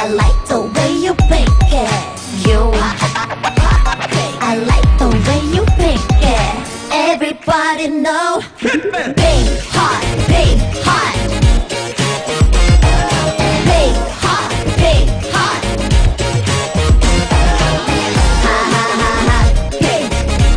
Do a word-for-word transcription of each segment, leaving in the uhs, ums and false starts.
I like the way you pick it. You I like the way you pick it. Everybody know big heart, big heart. Big heart, big heart. Ha ha ha ha. Big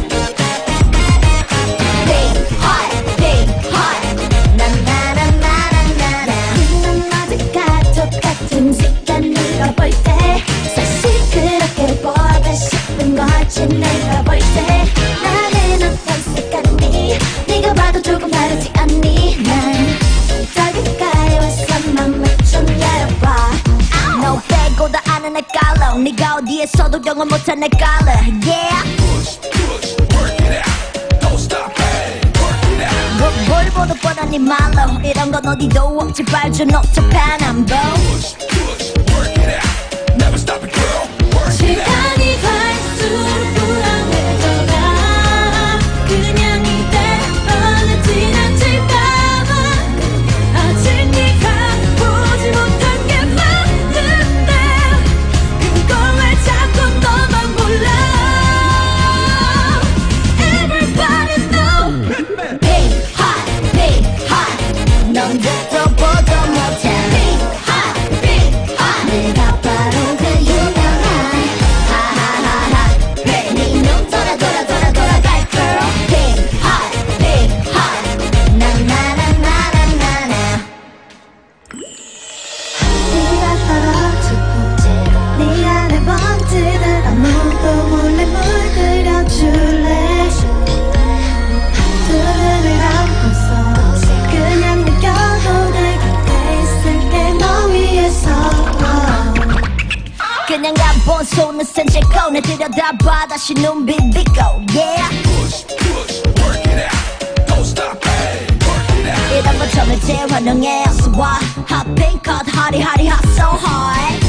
Big heart, big heart. Na na na na na na. 난 어디가 똑같은 시간을 볼 때 사실 그렇게 보고 싶은 거지 내가 볼 때. 나는 어떤 색깔이니 네가 봐도 조금 다르지 않니. 난 저기 가까이 와서 맘을 좀 열어봐. 너 빼고 다 아는 내 깔러. 네가 어디에서도 영어 못한 내 깔러. Yeah. 뭘, 뭘 보도 뻔한 네 말로 이런 건 어디도 없지. 발전 억잡한 안보. 시간이 갈수록 불안해져가. 그냥 이대로는 지나칠까봐. 아직 네가 보지 못한 게 많은데 그걸 왜 자꾸 너만 몰라. Everybody know Big heart, big heart. 넌 듣도 보도 못해. Big heart, big heart. 내가 바로 그 유명한 하하하하. 네 눈 돌아 돌아 돌아 돌아갈 girl. Big heart, big heart. 나나나나나나나. 네가 떨어지고 네 안에 번지는 아무도 몰래 물들여줄래. 두 눈을 감고서 그냥 느껴도 내 곁에 있을게. 너 위해서 그냥 가본 손은 센 채고 내 들여다봐 다시 눈 비비고. Yeah. 이런 건 처음에 재환영해. 어서 와 핫핑크 하리 하리 hot so hard.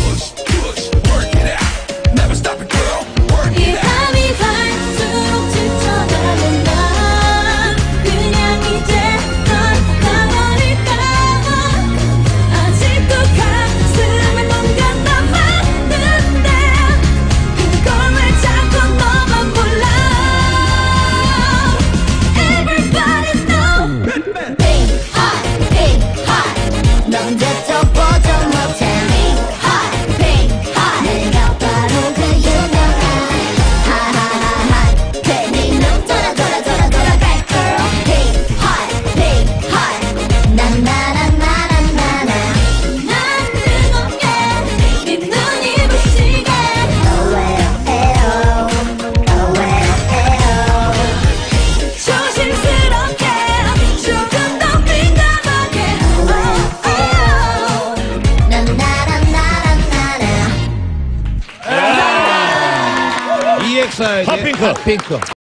이 밤이 갈수록 지쳐가는 나. 그냥 이제 널 나버릴까봐. 아직도 가슴에 뭔가 남았는데 그걸 왜 자꾸 너만 몰라. Everybody know Big heart, big heart. 넌 듣도 보도 못해. Big heart, big heart. 내가 바로 그 유명한 하하하하. 괜히 눈 돌아 돌아 돌아 돌아갈 girl. Big heart, big heart. 나나나나나나나. 난 뜨겁게 네 눈이 부시게. Oh well, eyo. Oh well, eyo. 조심스럽게 조금 더 민감하게. Oh, oh. 나나나나나나나. 이엑스아이의 핫핑크. 핫핑크.